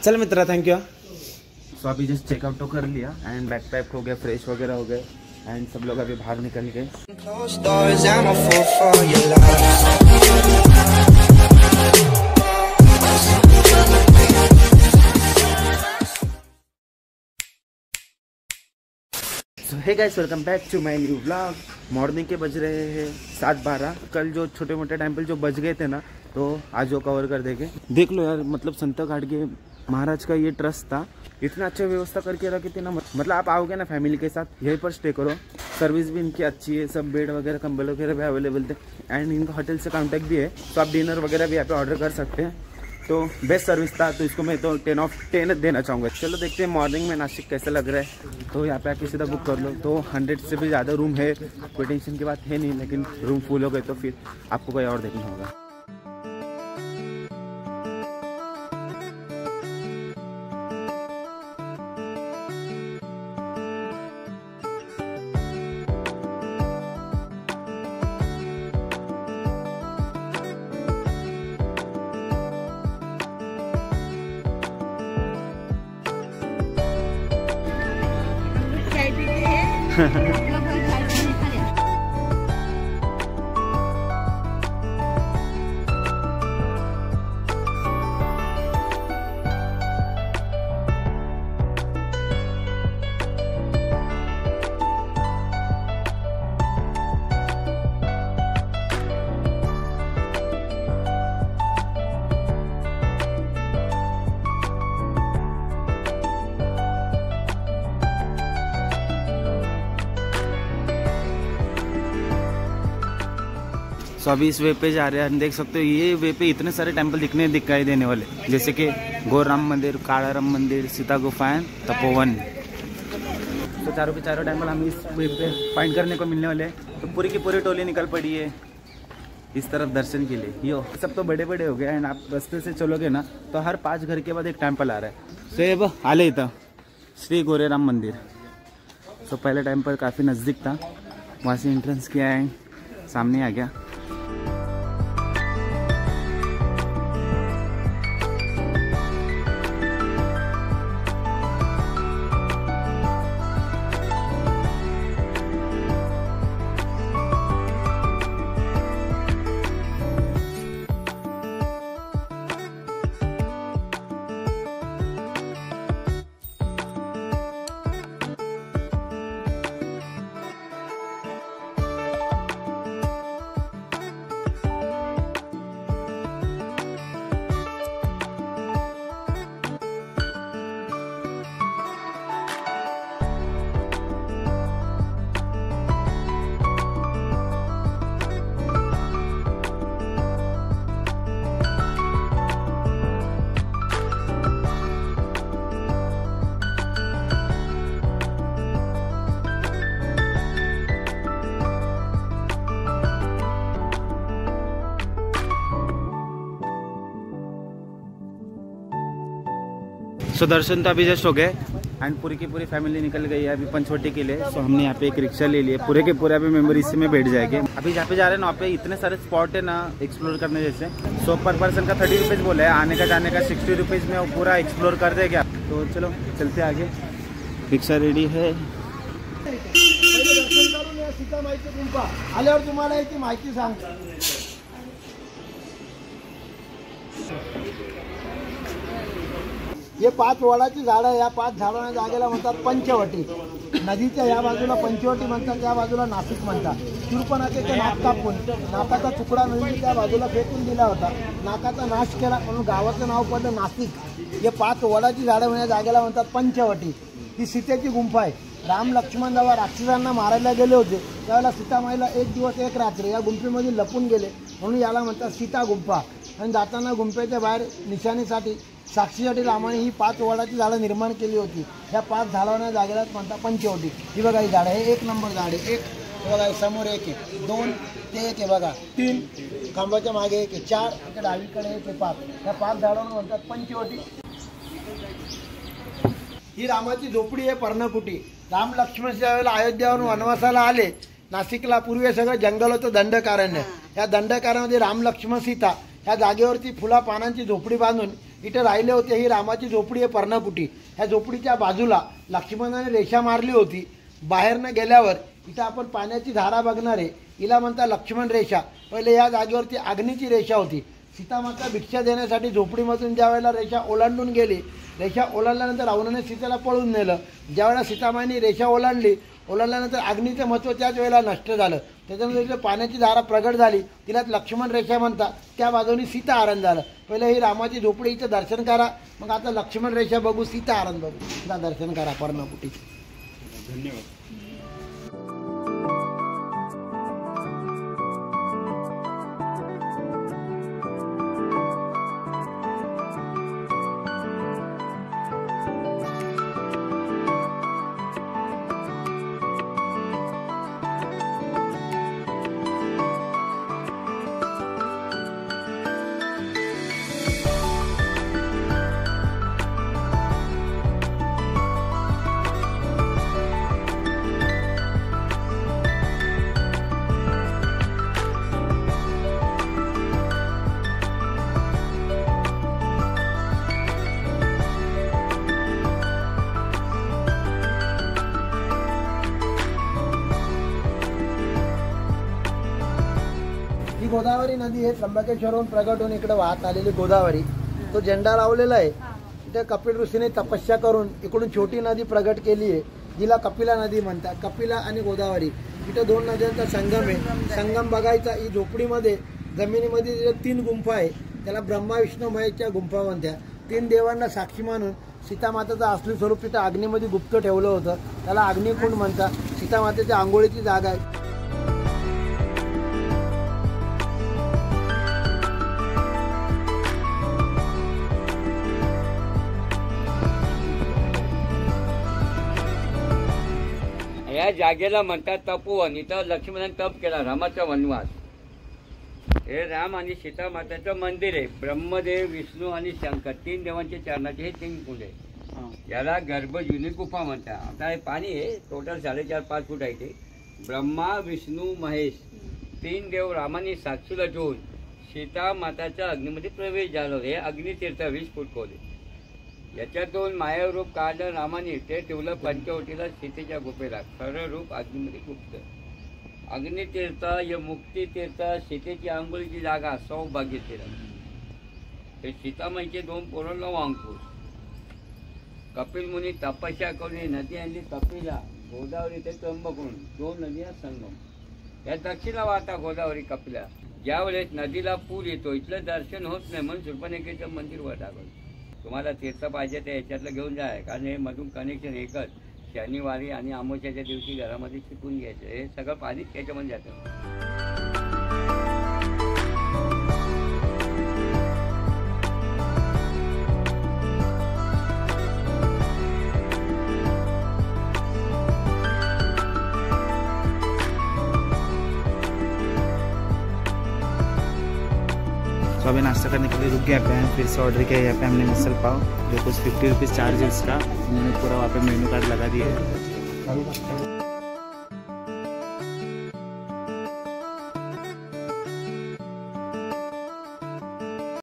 चल मित्रा, thank you. सो अभी just check out तो कर लिया एंड बैग पैक हो गया, फ्रेश वगैरह हो गए एंड सब लोग अभी बाहर निकल गए। So hey guys, welcome back to my new vlog. Morning के बज रहे हैं 7:12। कल जो छोटे मोटे टेम्पल जो बच गए थे ना, तो आज वो कवर कर देंगे। देख लो यार, मतलब संत घाट के महाराज का ये ट्रस्ट था, इतना अच्छी व्यवस्था करके रखी थी ना। मतलब आप आओगे ना फैमिली के साथ, यहीं पर स्टे करो। सर्विस भी इनकी अच्छी है, सब बेड वगैरह कंबल वगैरह भी अवेलेबल थे एंड इनका होटल से कॉन्टैक्ट भी है, तो आप डिनर वगैरह भी यहाँ पे ऑर्डर कर सकते हैं। तो बेस्ट सर्विस था, तो इसको मैं तो 10/10 देना चाहूँगा। चलो देखते हैं मॉर्निंग में नासिक कैसा लग रहा है। तो यहाँ पे आके सीधा बुक कर लो, तो 100 से भी ज़्यादा रूम है। कोई टेंशन की बात है नहीं, लेकिन रूम फुल हो गए तो फिर आपको कोई और देखना होगा। तो अभी इस वे पे जा रहे हैं, देख सकते हो ये वे पे इतने सारे टेंपल दिखाई देने वाले, जैसे कि गौर राम मंदिर, काला राम मंदिर, सीता गुफा एंड तपोवन। तो चारों के चारों टेंपल हमें इस वे पे फाइंड करने को मिलने वाले हैं। तो पूरी की पूरी टोली निकल पड़ी है इस तरफ दर्शन के लिए। यो सब तो बड़े बड़े हो गए एंड आप रास्ते से चलोगे ना, तो हर 5 घर के बाद एक टेम्पल आ रहा है। सेब आले था श्री गौरे राम मंदिर। तो पहले टेम्पल काफ़ी नज़दीक था, वहाँ से एंट्रेंस किया है, सामने आ गया। सो दर्शन तो अभी जस्ट हो गए एंड पूरी की पूरी फैमिली निकल गई है अभी पंचवटी के लिए। सो हमने यहाँ पे एक रिक्शा ले लिया, पूरे के पूरे अभी मेंबर इसी में बैठ जाएंगे। अभी जहाँ पे जा रहे हैं ना, वहाँ पे इतने सारे स्पॉट है ना एक्सप्लोर करने जैसे। सो पर पर्सन का 30 रुपीज़ बोला है, आने का जाने का 60 रुपीज़ में वो पूरा एक्सप्लोर कर देगा। तो चलो चलते आगे, रिक्शा रेडी है। आल्यावर तुम्हाला याची माहिती सांगतो। हे 5 वडाची झाडं, या 5 झाडांना जागेला म्हणतात पंचवटी। नदीच्या या बाजूला पंचवटी म्हणतात, त्या बाजूला नाशिक म्हणतात। शूर्पणखेचे ते नाक कापून नाकाचा तुकडा नदीच्या त्या बाजूला फेकून दिला होता, नाकाचा नाश केला म्हणून गावाचं नाव पडलं नाशिक। हे 5 वडाची झाडं या जागेला म्हणतात पंचवटी। ही सीतेची गुंफा आहे। राम लक्ष्मण जेव्हा राक्षसांना मारायला गेले होते, त्यावेळेला सीतामाईला 1 दिवस 1 रात्र या गुंफेमध्ये लपून गेले, म्हणून याला म्हणतात सीता गुंफा। आणि जाताना गुंफेच्या बाहेर निशाणीसाठी, साक्षीसाठी रामाने ही 5 वडाची झाडं निर्माण केली होती। ह्या 5 झाडांना जागेलाच म्हणतात पंचवटी। ही बघा ही झाडं, हे 1 नंबर झाड आहे। एक बघा समोर एक आहे, 2 ते 1 आहे बघा, 3 खांबाच्या मागे 1 आहे, 4 इकडे डावीकडे 1 आहे, 5 ह्या 5 झाडांना म्हणतात पंचवटी। ही रामाची झोपडी आहे, पर्णकुटी। राम लक्ष्मण ज्यावेळेला अयोध्यावरून वनवासाला आले, नाशिकला पूर्वी सगळं जंगल होतं, दंडकारण्य। या दंडकारण्यामध्ये राम लक्ष्मण सीता ह्या जागेवरती फुला पानांची झोपडी बांधून इथं राहिले होते. ही रामाची झोपडी आहे पर्णकुटी. ह्या झोपडीच्या बाजूला लक्ष्मणाने रेषा मारली होती. बाहेरनं गेल्यावर इथं आपण पाण्याची धारा बघणार आहे. हिला म्हणता लक्ष्मण रेषा. पहिले या जागेवरती अग्नीची रेषा होती. सीतामाता भिक्षा देण्यासाठी झोपडीमधून ज्या वेळेला रेषा ओलांडून गेली, रेषा ओलांडल्यानंतर रावणाने सीतेला पळून नेलं. ज्यावेळेला सीतामाईने रेषा ओलांडल्यानंतर अग्नीचं महत्त्व त्याच वेळेला नष्ट झालं. त्याच्यानंतर इथे पाण्याची धारा प्रगट झाली, तिलाच लक्ष्मण रेषा म्हणतात. त्या बाजूने सीता आरण झालं. पहिले ही रामाची झोपडी इथं दर्शन करा, मग आता लक्ष्मण रेषा बघू, सीता आरण बघू. तिला दर्शन करा पर्णकुटी. धन्यवाद. ही गोदावरी नदी आहे. त्र्यंबकेश्वरहून प्रगट होऊन इकडे वाहत आलेली गोदावरी. तो झेंडा लावलेला आहे. इथे कपिल ऋषीने तपस्या करून इकडून छोटी नदी प्रगट केली आहे, जिला कपिला नदी म्हणतात. कपिला आणि गोदावरी इथे दोन नद्यांचा संगम आहे. संगम बघायचा. ही झोपडीमध्ये जमिनीमध्ये 3 गुंफा आहे. त्याला ब्रह्मा विष्णू महेशच्या गुंफा म्हणतात. 3 देवांना साक्षी मानून सीतामातेचं असली स्वरूप तिथं अग्नीमध्ये गुप्त ठेवलं होतं. त्याला अग्निकुंड म्हणतात. सीतामातेच्या आंघोळीची जागा आहे. या जागेला म्हणतात तपोवन. इथं लक्ष्मणाने तप केला, रामाचा वनवास. हे राम आणि सीता माताचं मंदिर आहे. ब्रह्मदेव, विष्णू आणि शंकर 3 देवांचे चरणाचे हे 3 कुंड आहे. याला गर्भजुनी गुफा म्हणतात. आता हे पाणी आहे, टोटल 4.5-5 फूट आहे ते. ब्रह्मा, विष्णू, महेश 3 देव रामाने साक्षीला ठेवून सीता माताच्या अग्नीमध्ये प्रवेश झाला. हे अग्नितीर्थ 20 फूट खोल आहे. याच्यातून मायारूप रूप काढलं रामाने, ते ठेवलं पंचवटीला सीतेच्या गुफेला. खरं रूप अग्नीमध्ये गुप्त. अग्नितीर्थ, हे मुक्तीतीर्थ, सीतेची आंघोळीची जागा, सौभाग्य तीर्थ. हे सीतामाईचे 2 पोरांना अंकुश. कपिल मुनी तपस्या करून नदी आणली कपिला. गोदावरी ते त्र्यंबकडून 2 नद्या संगम. या दक्षिणा वाहता गोदावरी कपिला. ज्यावेळेस नदीला पूर येतो, इथलं दर्शन होत नाही म्हणून शूर्पणखेचं मंदिर वर टाकलं. तुम्हाला तीर्थ पाहिजे ते याच्यातलं घेऊन जाय, कारण हे मधून कनेक्शन एकच. शनिवारी आणि अमावस्याच्या दिवशी घरामध्ये शिकून घ्यायचं. हे सगळं पाणी त्याच्यामध्ये जातं. तो अभी नाश्ता करने के लिए रुक गया पे, फिर से ऑर्डर किया। यहाँ पे हमने मिसल पाव, जो कुछ 50 रुपीज़ चार्ज है उसका। उन्होंने पूरा वहाँ पे मेन्यू कार्ड लगा दिया है।